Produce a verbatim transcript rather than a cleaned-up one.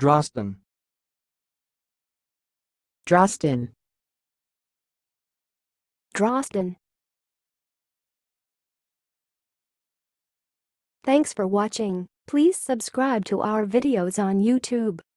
drostden, drostden, drostden. Thanks for watching. Please subscribe to our videos on YouTube.